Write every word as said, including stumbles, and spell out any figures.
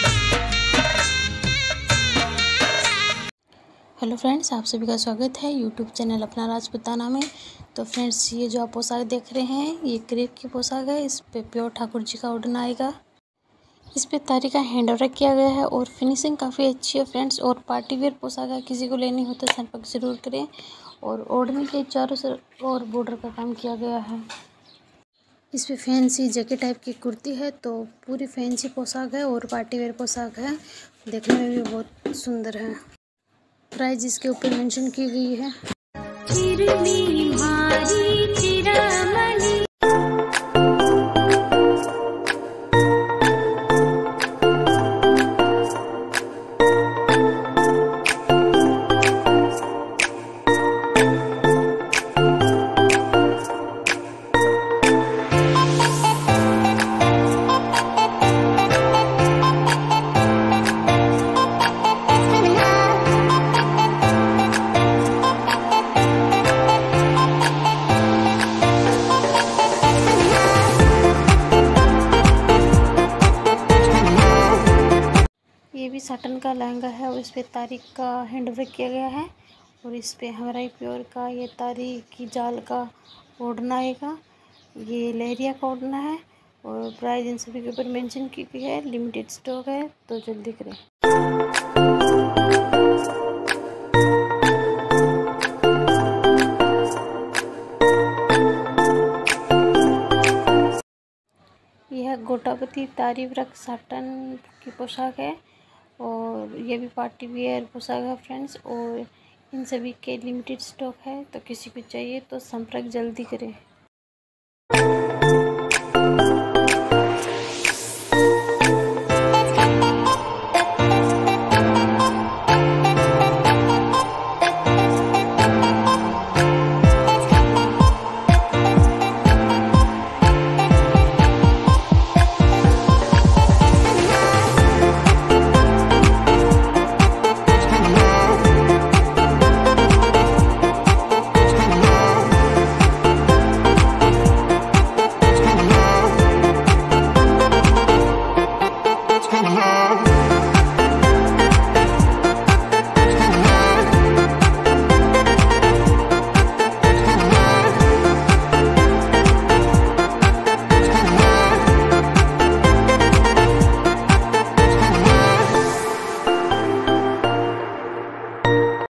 Hello friends, आप सभी का स्वागत है यूट्यूब चैनल अपना राजपूताना में। तो फ्रेंड्स, ये जो आप पोशाक देख रहे हैं ये क्रेप की पोशाक है। इस पे प्योर ठाकुर जी का ओढ़ना आएगा। इस पे तारी का हैंड वर्क किया गया है और फिनिशिंग काफ़ी अच्छी है फ्रेंड्स। और पार्टी वेयर पोशाक है, किसी को लेनी हो तो संपर्क जरूर करें। और ओढ़ने के चारों तरफ और बॉर्डर का काम किया गया है। इस पे फैंसी जैकेट टाइप की कुर्ती है। तो पूरी फैंसी पोशाक है और पार्टी वेयर पोशाक है। देखने में भी बहुत सुंदर है। प्राइस इसके ऊपर मेंशन की गई है। ये भी साटन का लहंगा है और इस पे तारी का हैंड वर्क किया गया है। और इस पे हमारा प्योर का ये तारी की जाल का ओढ़ना आएगा। ये लहरिया का ओढ़ना है और प्राइस इन सभी के ऊपर मेंशन की गई है। लिमिटेड स्टॉक है तो जल्दी करें। यह गोटापति तारी वर्क साटन की पोशाक है और ये भी पार्टी वियर पोशाक है फ्रेंड्स। और इन सभी के लिमिटेड स्टॉक है तो किसी को चाहिए तो संपर्क जल्दी करें।